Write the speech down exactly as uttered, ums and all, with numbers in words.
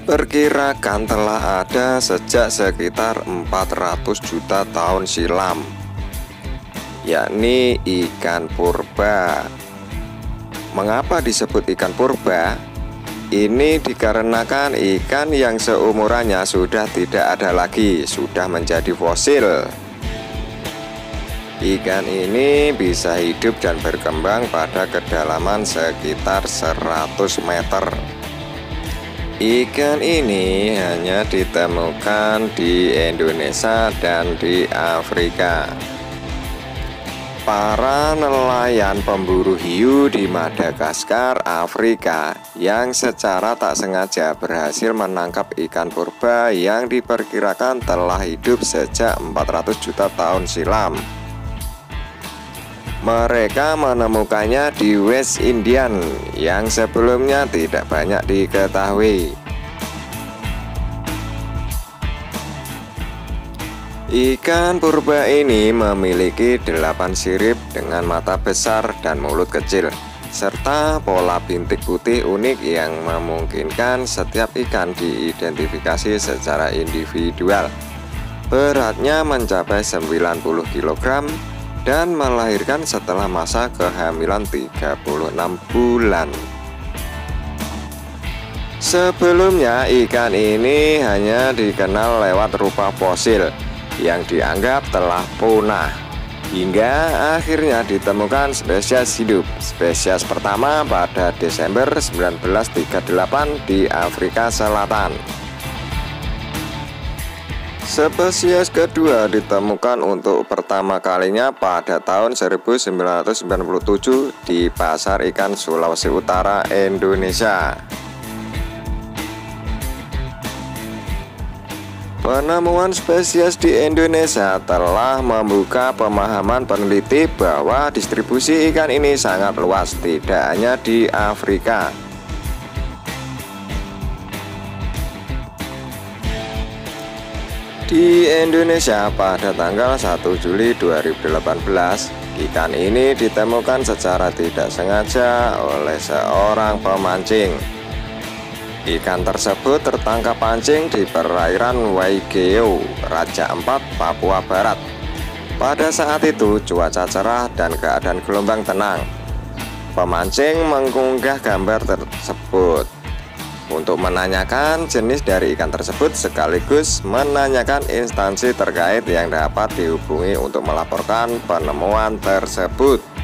diperkirakan telah ada sejak sekitar empat ratus juta tahun silam, yakni ikan purba. Mengapa disebut ikan purba? Ini dikarenakan ikan yang seumurannya sudah tidak ada lagi, sudah menjadi fosil. Ikan ini bisa hidup dan berkembang pada kedalaman sekitar seratus meter. Ikan ini hanya ditemukan di Indonesia dan di Afrika. Para nelayan pemburu hiu di Madagaskar, Afrika, yang secara tak sengaja berhasil menangkap ikan purba yang diperkirakan telah hidup sejak empat ratus juta tahun silam. Mereka menemukannya di West Indian yang sebelumnya tidak banyak diketahui. Ikan purba ini memiliki delapan sirip dengan mata besar dan mulut kecil, serta pola bintik putih unik yang memungkinkan setiap ikan diidentifikasi secara individual. Beratnya mencapai sembilan puluh kilogram dan melahirkan setelah masa kehamilan tiga puluh enam bulan. Sebelumnya ikan ini hanya dikenal lewat rupa fosil yang dianggap telah punah, hingga akhirnya ditemukan spesies hidup. Spesies pertama pada Desember seribu sembilan ratus tiga puluh delapan di Afrika Selatan. Spesies kedua ditemukan untuk pertama kalinya pada tahun seribu sembilan ratus sembilan puluh tujuh di Pasar Ikan Sulawesi Utara, Indonesia. Penemuan spesies di Indonesia telah membuka pemahaman peneliti bahwa distribusi ikan ini sangat luas, tidak hanya di Afrika. Di Indonesia pada tanggal satu Juli dua ribu delapan belas, ikan ini ditemukan secara tidak sengaja oleh seorang pemancing. Ikan tersebut tertangkap pancing di perairan Waigeo, Raja Ampat, Papua Barat. Pada saat itu cuaca cerah dan keadaan gelombang tenang. Pemancing mengunggah gambar tersebut untuk menanyakan jenis dari ikan tersebut, sekaligus menanyakan instansi terkait yang dapat dihubungi untuk melaporkan penemuan tersebut.